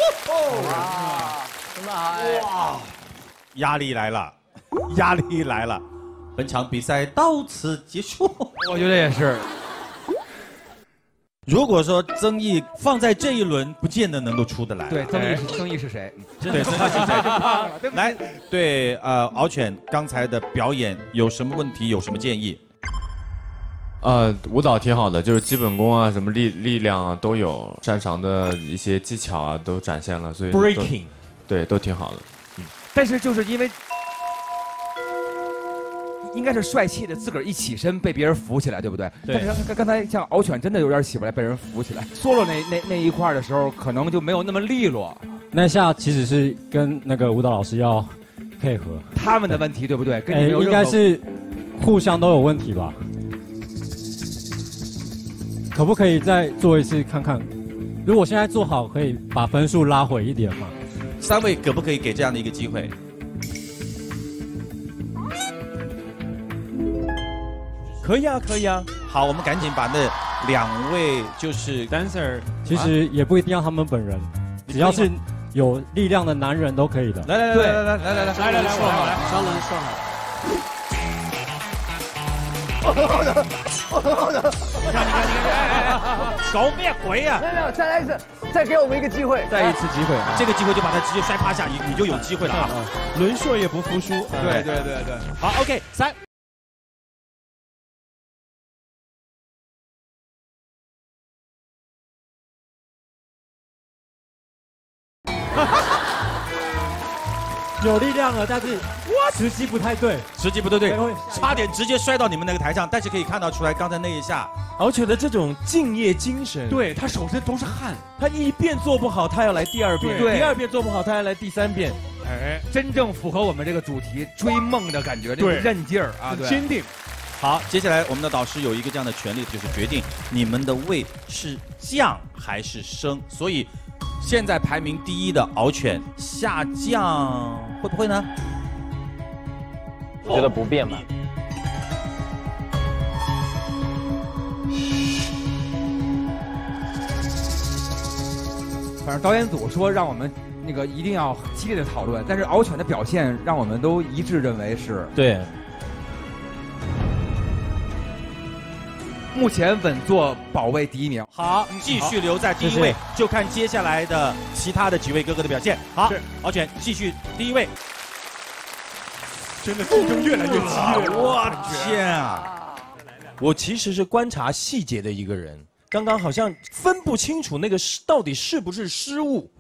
哇，这么嗨！ 哇，压力来了，压力来了。本场比赛到此结束。 我觉得也是。 如果说曾毅放在这一轮，不见得能够出得来。 对，曾毅是谁？ 对，曾毅是谁？来，对，敖犬刚才的表演有什么问题？有什么建议？ 舞蹈挺好的，就是基本功啊，什么力量啊都有，擅长的一些技巧啊都展现了，所以 breaking 对都挺好的。 但是就是因为。应该是帅气的，自个儿一起身被别人扶起来，对不对？ 对。 但是刚才像敖犬真的有点起不来，被人扶起来。solo 那一块的时候，可能就没有那么利落。 那下其实是跟那个舞蹈老师要配合。 他们的问题对不对？跟你没有应该是互相都有问题吧？可不可以再做一次看看？如果现在做好，可以把分数拉回一点吗 ？3位可不可以给这样的一个机会？ 可以啊，可以啊。 好，我们赶紧把那2位就是 dancer， 其实也不一定要他们本人，只要是有力量的男人都可以的。 来， 我来， 双人说好。你看，搞咩鬼啊！ 没有，再来一次，再给我们一个机会， 再一次机会， 这个机会就把他直接摔趴下，你就有机会了啊！ 轮硕也不服输。 对。 好 ，OK，3。 有力量了，但是时机不太对， 差点直接摔到你们那个台上。但是可以看到出来，刚才那一下， 敖犬的这种敬业精神， 对他手上都是汗， 他一遍做不好，他要来第2遍，第2遍做不好，他要来第3遍。 哎，真正符合我们这个主题追梦的感觉，这个韧劲儿啊， 坚定。 好，接下来我们的导师有一个这样的权利，就是决定你们的位是降还是升。所以，现在排名第1的敖犬下降会不会呢？ 我觉得不变吧。 反正导演组说让我们那个一定要激烈的讨论，但是敖犬的表现让我们都一致认为是对。 目前稳坐保卫第1名。 好，继续留在第1位，就看接下来的其他的几位哥哥的表现。好，敖犬继续第1位。 真的竞争越来越激烈。 我天啊！ 我其实是观察细节的一个人，刚刚好像分不清楚那个到底是不是失误。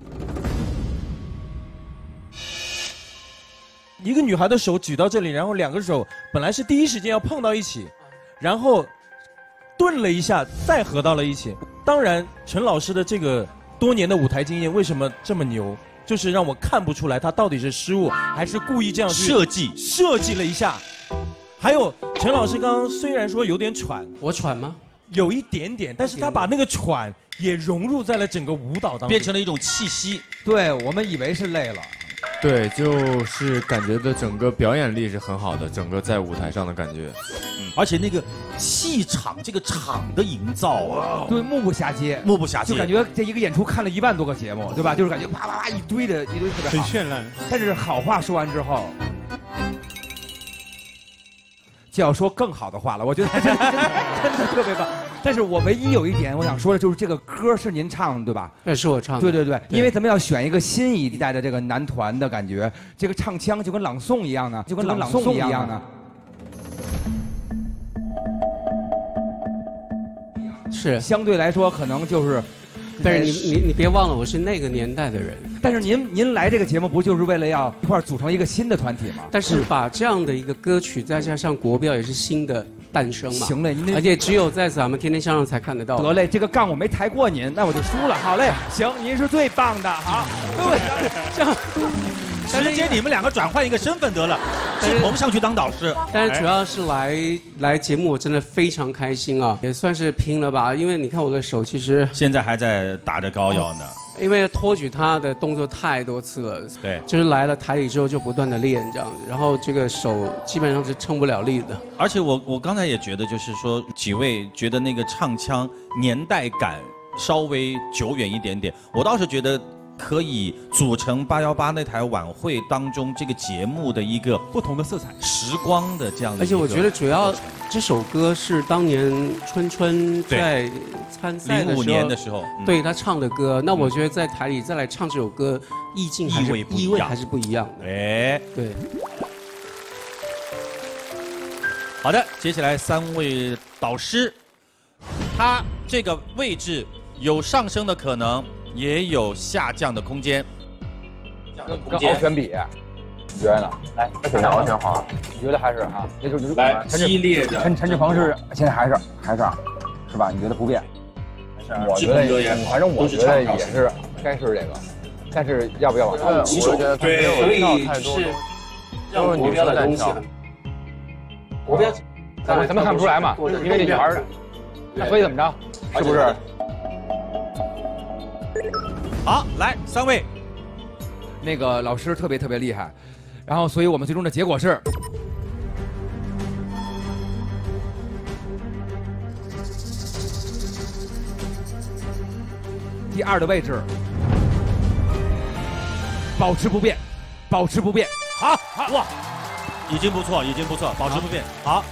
一个女孩的手举到这里，然后2个手本来是第一时间要碰到一起，然后顿了一下，再合到了一起。当然，陈老师的这个多年的舞台经验为什么这么牛？就是让我看不出来他到底是失误还是故意这样去设计了一下。还有陈老师刚刚虽然说有点喘， 我喘吗？ 有一点点，但是他把那个喘也融入在了整个舞蹈当中， 变成了一种气息。 对，我们以为是累了。 对，就是感觉的整个表演力是很好的，整个在舞台上的感觉。 而且那个气场，这个场的营造啊， 对，目不暇接，就感觉这一个演出看了1万多个节目，对吧？就是感觉啪啪啪一堆特别好， 很绚烂。 但是好话说完之后，就要说更好的话了。我觉得真的特别棒。但是我唯一有一点我想说的就是这个歌是您唱的，对吧？ 那是我唱的。 对，因为咱们要选一个新一代的这个男团的感觉，这个唱腔就跟朗诵一样的， 是相对来说可能就是， 但是你别忘了，我是那个年代的人。 但是您来这个节目不就是为了要一块儿组成一个新的团体吗？ 但是把这样的一个歌曲再加上国标，也是新的诞生嘛。 行嘞，您而且只有在咱们天天向上才看得到。 得嘞，这个杠我没抬过您，那我就输了。好嘞，行，您是最棒的。好，对，这样。 直接你们2个转换一个身份得了，志鹏上去当导师。 但是主要是来节目，我真的非常开心啊，也算是拼了吧。因为你看我的手，其实现在还在打着膏药呢。 因为托举他的动作太多次了， 对， 就是来了台里之后就不断的练这样子，然后这个手基本上是撑不了力的。 而且我刚才也觉得，就是说几位觉得那个唱腔年代感稍微久远一点点，我倒是觉得可以组成818那台晚会当中这个节目的一个不同的色彩、 时光的这样的。 而且我觉得主要这首歌是当年春春在参赛的时候 05年的时候， 对他唱的歌。那我觉得在台里再来唱这首歌，意味还是不一样的。 哎， 对。 好的，接下来3位导师，他这个位置有上升的可能，也有下降的空间。 跟敖犬比，你觉得呢？来，那肯定敖犬好。你觉得还是哈？那就来激烈的。 陈志鹏是现在还是是吧？你觉得不变？我觉得，反正我觉得也是该是这个，但是要不要往上？ 我觉得对， 所以是让国标的东西。国标， 咱们看不出来嘛，因为这女孩儿，那所以怎么着？是不是？ 好，来3位， 那个老师特别厉害，然后所以我们最终的结果是。第2的位置，保持不变，保持不变。好， 哇，已经不错，保持不变。好，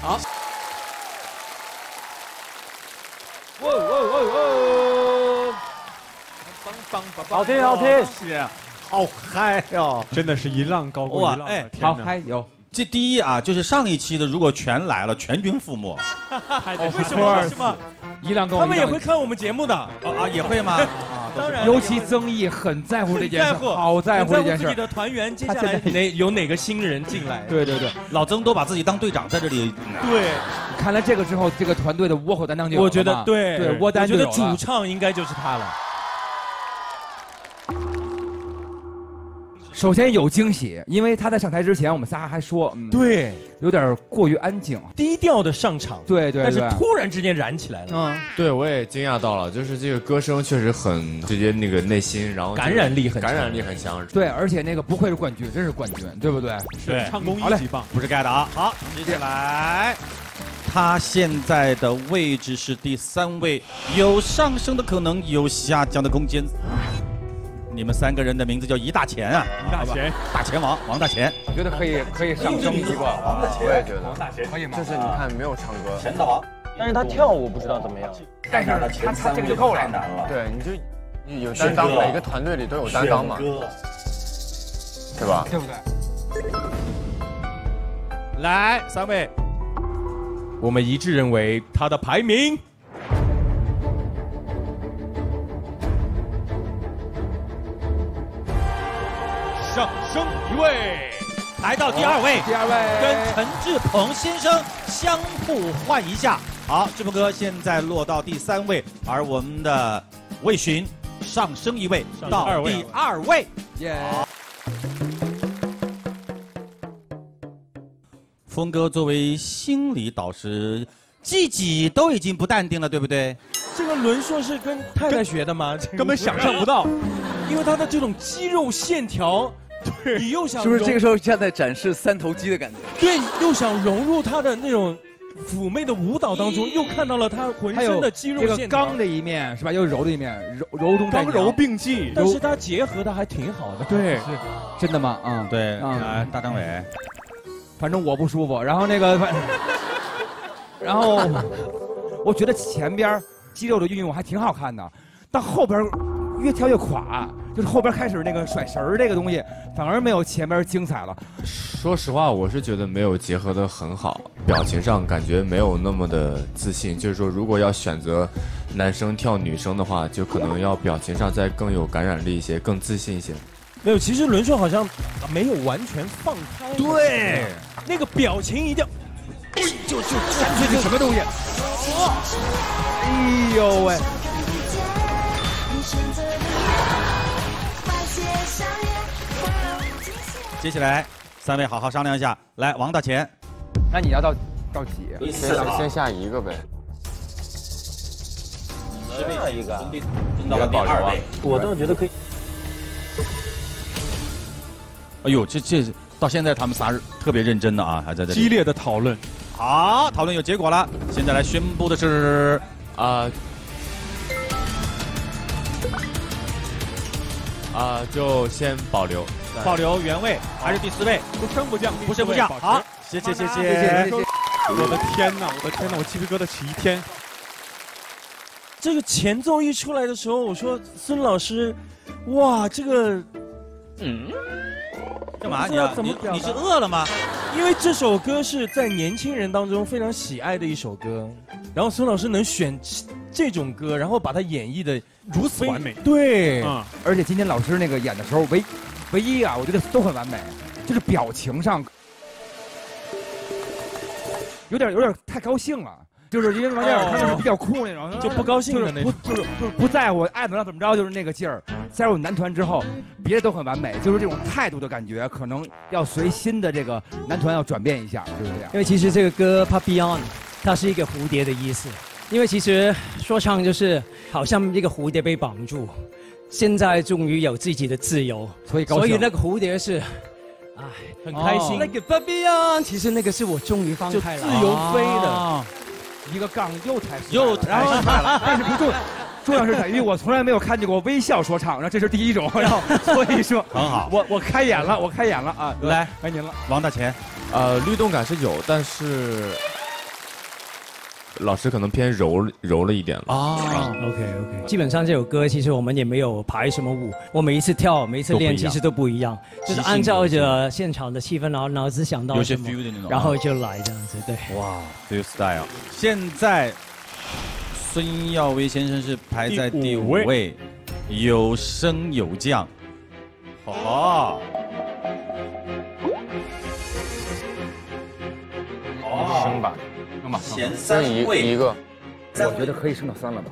好听， 是，好嗨哟！ 真的是一浪高过一浪。 哎， 好嗨有。 这第一啊，就是上一期的，如果全来了，全军覆没。 为什么？ 一浪高， 他们也会看我们节目的也会吗？ 当然， 尤其曾毅很在乎这件事，好在乎这件事。 自己的团员接下来有哪个新人进来？ 对， 老曾都把自己当队长在这里。 对， 看来这个之后，这个团队的倭寇担当就有了。 我觉得对， 窝单就有了。 我觉得主唱应该就是他了。 首先有惊喜，因为他在上台之前，我们仨还说， 对， 有点过于安静， 低调的上场， 对， 但是突然之间燃起来了， 对，我也惊讶到了，就是这个歌声确实很直接，那个内心，然后感染力很强， 对，而且那个不愧是冠军，真是冠军，对不对？ 对，唱功一级棒， 不是盖的啊。好，接下来，他现在的位置是第3位，有上升的可能，有下降的空间。你们3个人的名字叫一大钱啊！大钱王王大钱， 我觉得可以上升一个。 我也觉得， 王大钱可以吗？ 就是你看没有唱歌， 钱大王， 但是他跳舞不知道怎么样。 但是他这个就够了。 对，你就有担当，每个团队里都有担当嘛，对吧？ 对不对？ 来，3位，我们一致认为他的排名。上升1位， 来到第2位，跟陈志鹏先生相互换一下。好，志鹏哥现在落到第3位，而我们的魏巡上升1位到第2位。峰哥作为心理导师，自己都已经不淡定了，对不对？ 这个轮硕是跟太太学的吗？ 根本想象不到， 因为他的这种肌肉线条。对，你又想是不是这个时候像在展示3头肌的感觉？ 对，又想融入他的那种妩媚的舞蹈当中，又看到了他浑身的肌肉线条， 这个刚的一面是吧？又柔的一面，柔中带刚柔并济， 但是他结合的还挺好的。 对，是真的吗？ 对，来，大张伟， 反正我不舒服。然后那个，然后我觉得前边肌肉的运用还挺好看的，到后边越跳越垮。就是后边开始那个甩绳儿这个东西，反而没有前边精彩了。 说实话，我是觉得没有结合得很好，表情上感觉没有那么的自信。就是说，如果要选择男生跳女生的话，就可能要表情上再更有感染力一些，更自信一些。 没有，其实轮硕好像没有完全放开。 对， 那个表情一定就这什么东西？哎呦喂！ 接下来3位好好商量一下，来王大钱， 那你要到几？ 先下一个呗。 下一个， 到了第2位， 我倒觉得可以。 哎呦，这到现在他们仨特别认真的啊，还在这里激烈的讨论。 好，讨论有结果了，现在来宣布的是就先保留。 保留原位还是第4位？ 不升不降， 不升不降。好，谢谢。 我的天哪，我鸡皮疙瘩起一天。 这个前奏一出来的时候，我说孙老师，哇，这个， 干嘛你是饿了吗？ 因为这首歌是在年轻人当中非常喜爱的一首歌，然后孙老师能选这种歌，然后把它演绎的如此完美。 对， 而且今天老师那个演的时候，唯一啊，我觉得都很完美，就是表情上有点太高兴了。就是因为王嘉尔他们是比较酷那种， 就不高兴的那种， 就是不在乎，爱怎么着怎么着，就是那个劲儿。加入男团之后，别的都很完美，就是这种态度的感觉，可能要随新的这个男团要转变一下，就是这样。 因为其实这个歌 Papillon， 它是一个蝴蝶的意思，因为其实说唱就是好像一个蝴蝶被绑住，现在终于有自己的自由， 所以那个蝴蝶是。哎， 很开心。 那个 Papillon， 其实那个是我终于放开了， 自由飞的。 一个杠又抬出来了， 但是不重要是在于我从来没有看见过微笑说唱，然后这是第一种，然后所以说很好， 我开眼了啊！ 来， 该您了， 王大钱。 律动感是有，但是老师可能偏柔了一点了。 OK， 基本上这首歌其实我们也没有排什么舞，我每一次跳每一次练其实都不一样，就是按照着现场的气氛，然后脑子想到有些 feel 的那种， 然后就来这样子，对。 哇 ，feel style。现在孙耀威先生是排在第5位，有升有降。好。 升吧。 前3位一个， 我觉得可以升到3了吧。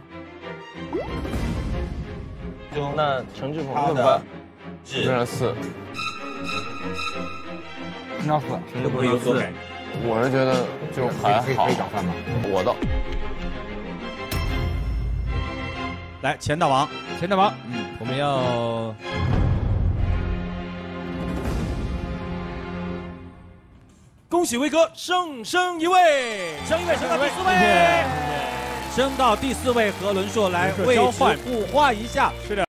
那陈志朋的升成4， 升到4， 陈志朋有所改。 我是觉得就还好， 可以涨3吧。 我的。 来，钱大王， 我们要。恭喜威哥升一位，升到第4位，升到第4位。何伦硕来位置互换一下。是的。